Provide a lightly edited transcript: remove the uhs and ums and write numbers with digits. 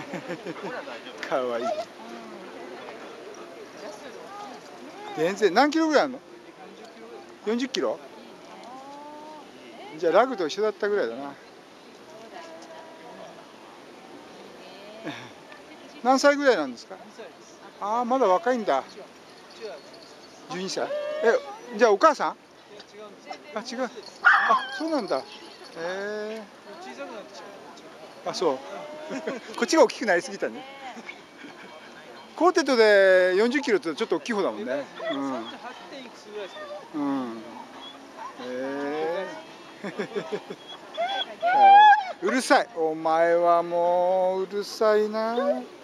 かわいい。全然何キロぐらいあるの？40キロ？じゃあラグと一緒だったぐらいだな。何歳ぐらいなんですか？ああ、まだ若いんだ。12歳？じゃあお母さん？あ、違う。あ、そうなんだ。あ、そう。こっちが大きくなりすぎたね。コーテットで40キロってちょっと大きい方だもんね。うん。うん。うるさい。お前はもううるさいな。